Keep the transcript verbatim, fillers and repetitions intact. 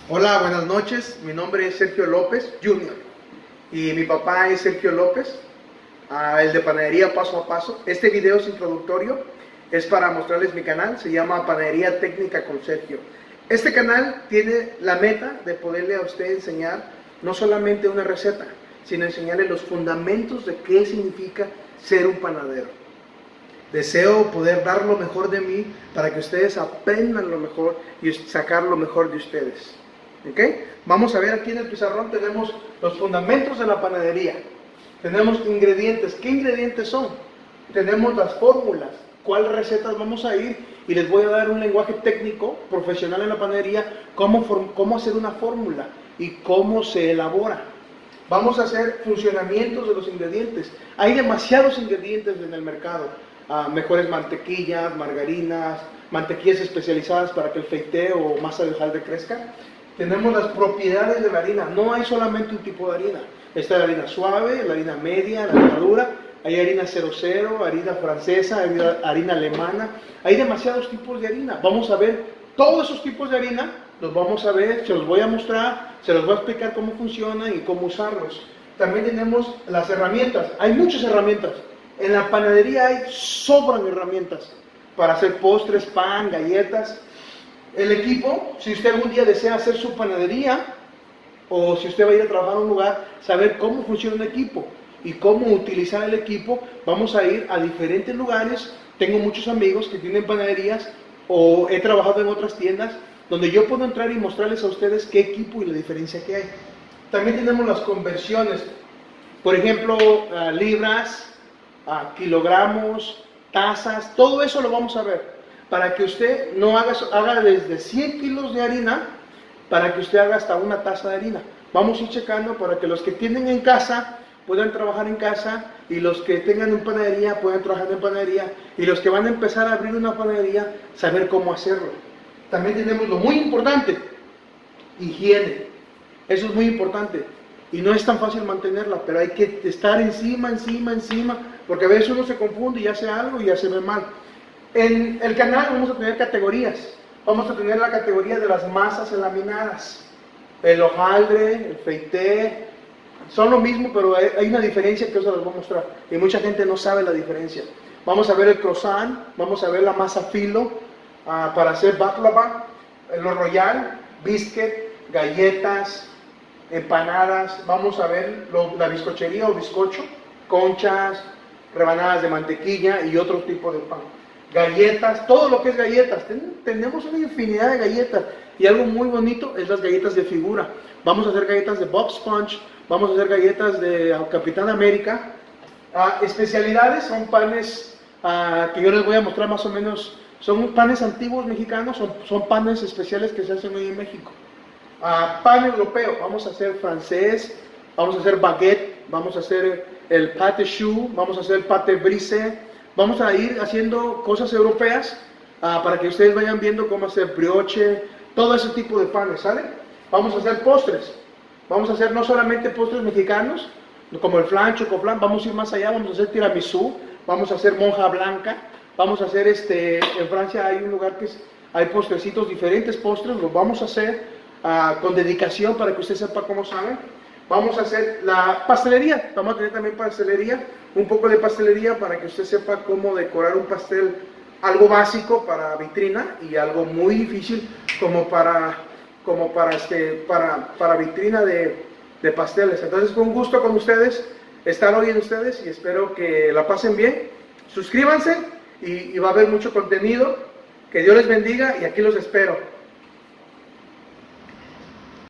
Hola, buenas noches. Mi nombre es Sergio López junior y mi papá es Sergio López, uh, el de Panadería Paso a Paso. Este video es introductorio, es para mostrarles mi canal, se llama Panadería Técnica con Sergio. Este canal tiene la meta de poderle a usted enseñar no solamente una receta, sino enseñarle los fundamentos de qué significa ser un panadero. Deseo poder dar lo mejor de mí para que ustedes aprendan lo mejor y sacar lo mejor de ustedes. ¿Okay? Vamos a ver aquí en el pizarrón, tenemos los fundamentos de la panadería. Tenemos ingredientes. ¿Qué ingredientes son? Tenemos las fórmulas. ¿Cuáles recetas vamos a ir? Y les voy a dar un lenguaje técnico, profesional en la panadería, cómo, cómo hacer una fórmula y cómo se elabora. Vamos a hacer funcionamientos de los ingredientes. Hay demasiados ingredientes en el mercado. Uh, mejores mantequillas, margarinas, mantequillas especializadas para que el feiteo o masa de hojaldre crezca. Tenemos las propiedades de la harina. No hay solamente un tipo de harina. Está la harina suave, la harina media, la harina dura. Hay harina cero cero, harina francesa, harina, harina alemana. Hay demasiados tipos de harina. Vamos a ver todos esos tipos de harina. Los vamos a ver, se los voy a mostrar, se los voy a explicar cómo funcionan y cómo usarlos. También tenemos las herramientas. Hay muchas herramientas. En la panadería hay sobran herramientas para hacer postres, pan, galletas. El equipo, si usted algún día desea hacer su panadería o si usted va a ir a trabajar a un lugar, saber cómo funciona un equipo y cómo utilizar el equipo, vamos a ir a diferentes lugares. Tengo muchos amigos que tienen panaderías o he trabajado en otras tiendas donde yo puedo entrar y mostrarles a ustedes qué equipo y la diferencia que hay. También tenemos las conversiones, por ejemplo, uh, libras, uh, kilogramos, tazas, todo eso lo vamos a ver. Para que usted no haga, haga desde cien kilos de harina, para que usted haga hasta una taza de harina. Vamos a ir checando para que los que tienen en casa puedan trabajar en casa y los que tengan en panadería puedan trabajar en panadería y los que van a empezar a abrir una panadería, saber cómo hacerlo. También tenemos lo muy importante, higiene. Eso es muy importante y no es tan fácil mantenerla, pero hay que estar encima, encima, encima, porque a veces uno se confunde y hace algo y ya se ve mal. En el canal vamos a tener categorías. Vamos a tener la categoría de las masas laminadas. El hojaldre, el feité, son lo mismo, pero hay una diferencia que os les voy a mostrar. Y mucha gente no sabe la diferencia. Vamos a ver el croissant, vamos a ver la masa filo uh, para hacer baklava, lo royal, biscuit, galletas, empanadas. Vamos a ver lo, la bizcochería o bizcocho, conchas, rebanadas de mantequilla y otro tipo de pan. Galletas, todo lo que es galletas. Ten, tenemos una infinidad de galletas y algo muy bonito es las galletas de figura. Vamos a hacer galletas de Bob Sponge, vamos a hacer galletas de uh, Capitán América. Uh, especialidades son panes uh, que yo les voy a mostrar más o menos. Son panes antiguos mexicanos, son, son panes especiales que se hacen hoy en México. Uh, pan europeo, vamos a hacer francés, vamos a hacer baguette, vamos a hacer el pâte choux, vamos a hacer pâte brisé. Vamos a ir haciendo cosas europeas uh, para que ustedes vayan viendo cómo hacer brioche, todo ese tipo de panes, ¿sale? Vamos a hacer postres. Vamos a hacer no solamente postres mexicanos, como el flan, chocoflan, vamos a ir más allá, vamos a hacer tiramisú, vamos a hacer monja blanca, vamos a hacer, este, en Francia hay un lugar que es, hay postrecitos, diferentes postres, los vamos a hacer uh, con dedicación para que usted sepa cómo saben. Vamos a hacer la pastelería, vamos a tener también pastelería, un poco de pastelería para que usted sepa cómo decorar un pastel, algo básico para vitrina y algo muy difícil como para, como para, este, para, para vitrina de, de pasteles. Entonces fue un gusto con ustedes, estar hoy en ustedes y espero que la pasen bien. Suscríbanse y, y va a haber mucho contenido. Que Dios les bendiga y aquí los espero.